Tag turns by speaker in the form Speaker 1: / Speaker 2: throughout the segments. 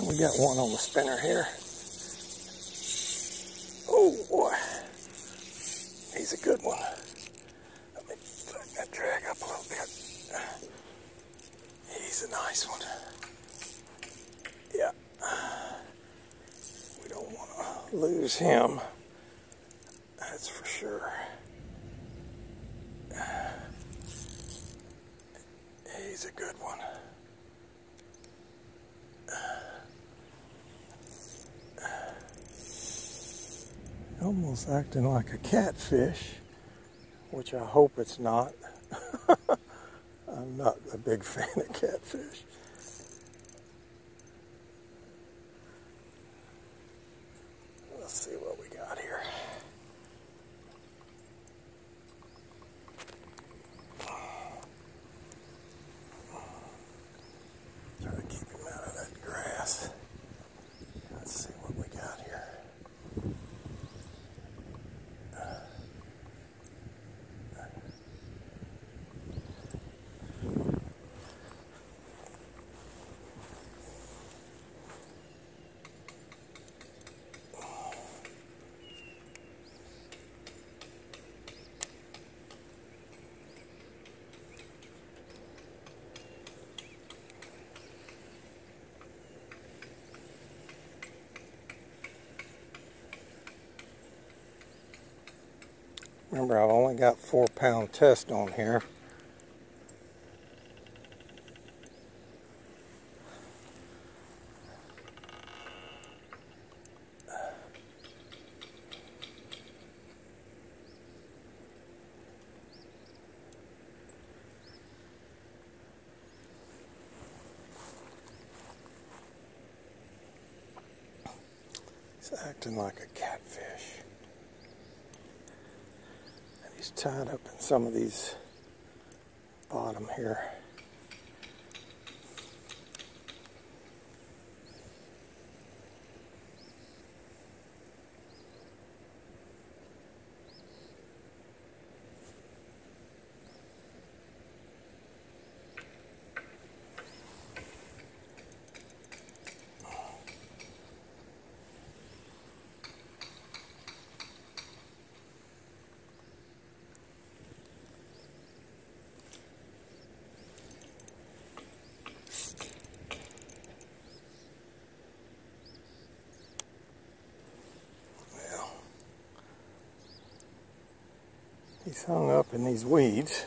Speaker 1: We got one on the spinner here. Oh boy, he's a good one. Let me let that drag up a little bit. He's a nice one. Yeah, we don't want to lose him, that's for sure. He's a good one. Almost acting like a catfish, which I hope it's not. I'm not a big fan of catfish. Let's see what we got here. Try to keep him out of that grass. Let's see what we got here. Remember, I've only got 4-pound test on here. He's acting like a catfish. He's tied up in some of these bottom here. He's hung up in these weeds.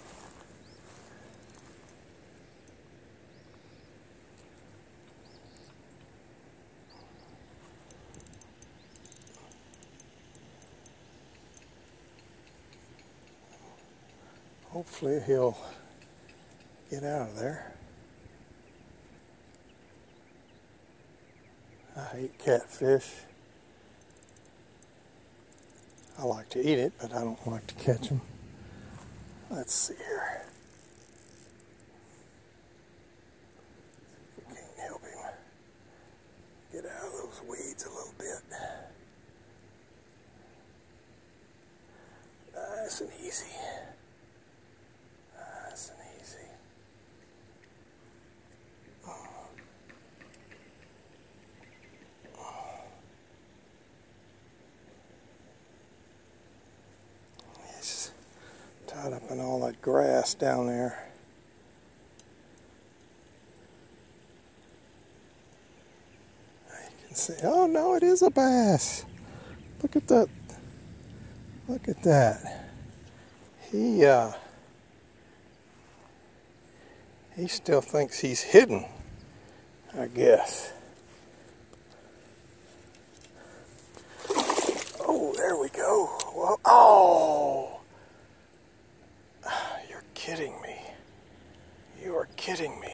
Speaker 1: Hopefully he'll get out of there. I hate catfish. I like to eat it, but I don't like to catch them. Let's see here. We can't help him get out of those weeds a little bit. Nice and easy. Nice and easy. Tied up in all that grass down there. You can see, oh no, it is a bass. Look at that. Look at that. He still thinks he's hidden, I guess. Oh, there we go. Well, oh!